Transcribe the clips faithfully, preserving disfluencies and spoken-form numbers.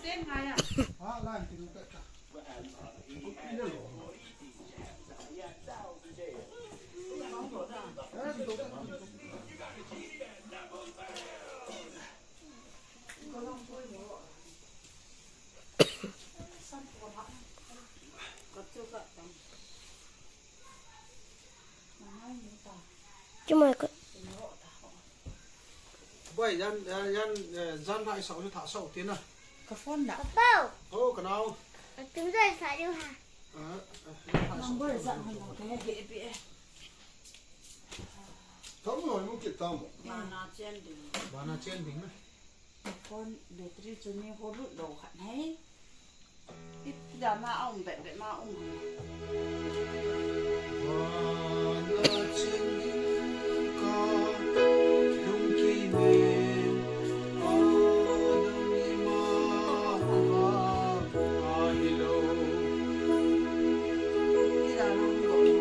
trên ngay à? À, làm thì nó cả. Chứ mà có Vậy dân dân dân lại sáu cho thả sáu tiền à? Có phone đã. bao Ô cái nào? trứng rơi phải đâu hả? Không có giận hơn một cái hệ bị. Không rồi muốn kiện tâm. Mà nó trên đỉnh. Và nó trên đỉnh này. Con để tôi cho nên có lụt đầu hẳn hết. Ít giờ mà ông vậy vậy mà ông. Và nó trên đỉnh có đúng kỷ niệm. Ở đông đi mà và hello. Cái là nó gọi.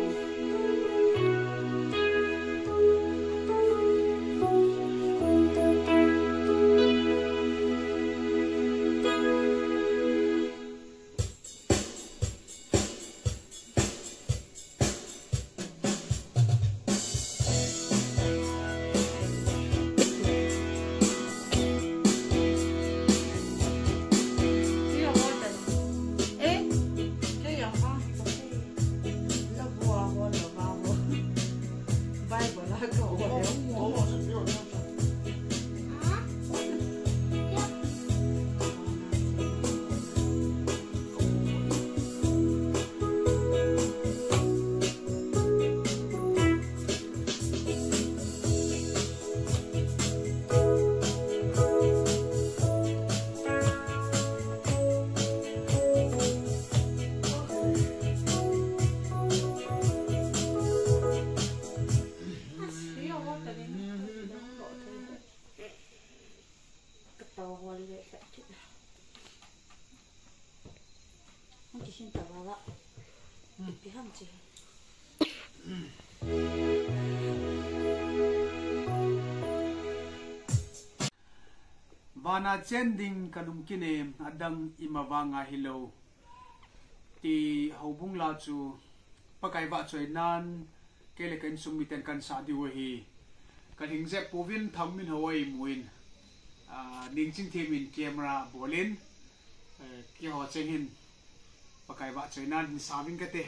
Và na trên đỉnh kanum kine adang imawanga hello ti hobung la chu pakai wa choi nan kele kan sumiten kan sa di hi kan hing je povin thammin hawai muin a ning ching themin camera bolin ki ho chengin pakai wa choi nan hin savin kate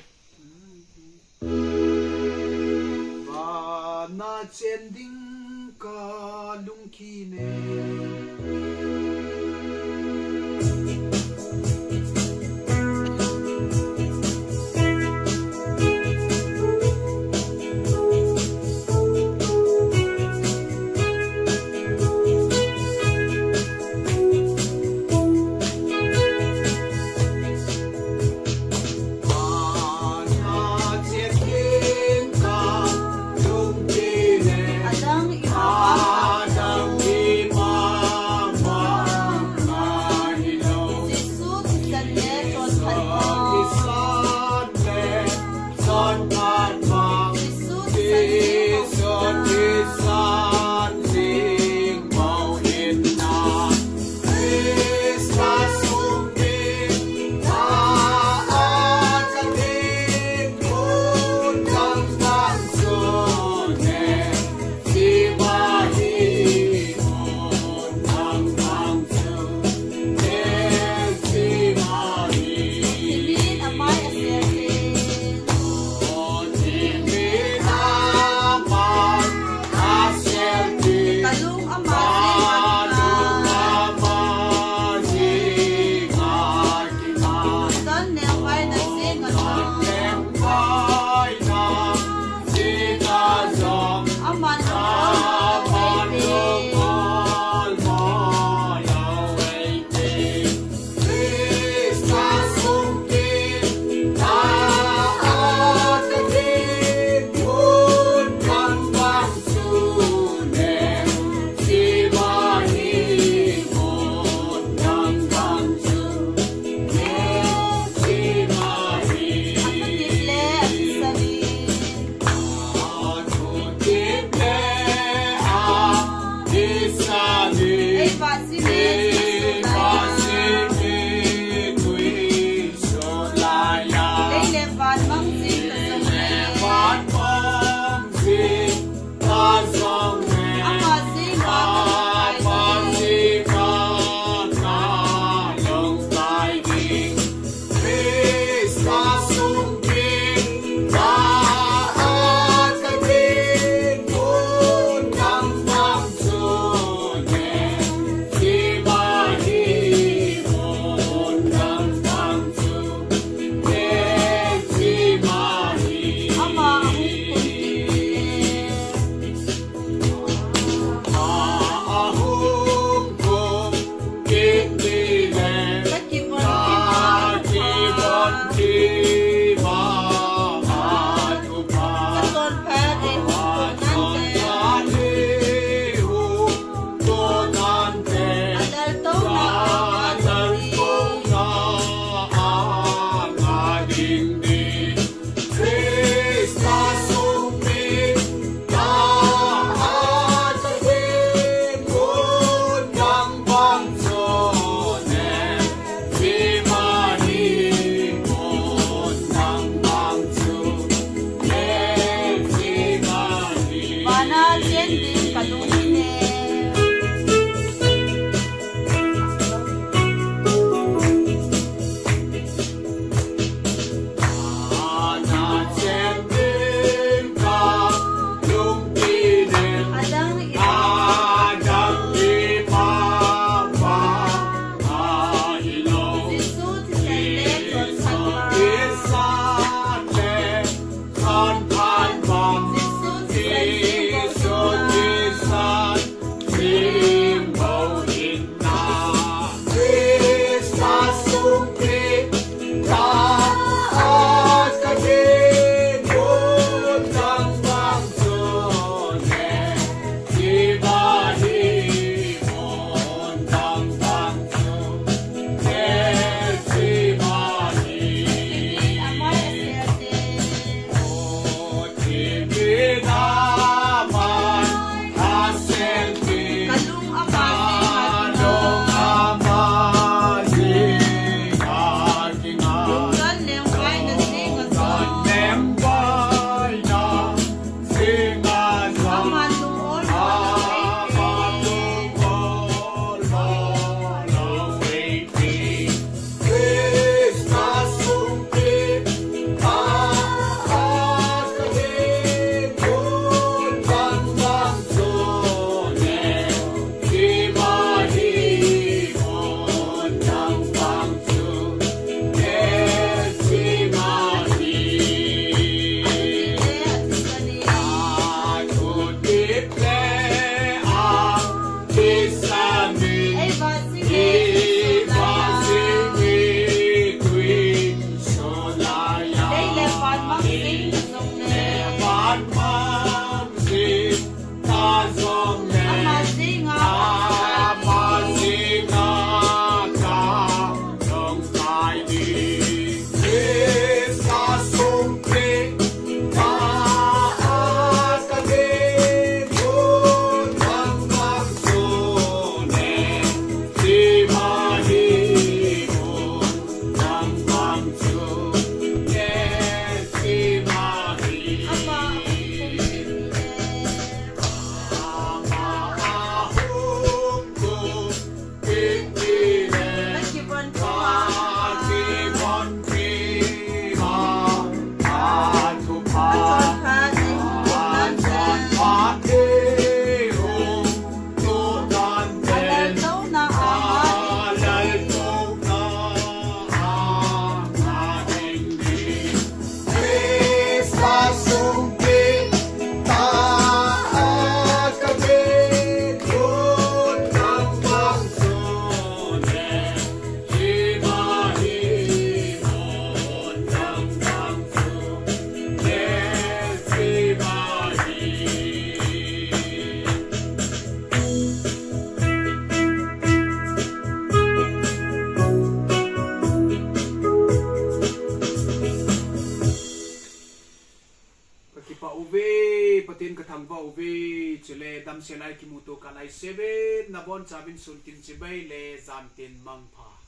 và na trên đỉnh ka lung kine Adang sinh dòng nè ban mang xin ta dòng nè ama sinh ngọc ama xin ngọc ta dòng sai đi thế sa sung thế ta ca đê chốn mang mang số nè đi mà đi môn mang mang số nè đi mà đi patin kathang va uvi chile dam selai ki muto kalai seven na bon chabin sultin chibai le zantin mangpha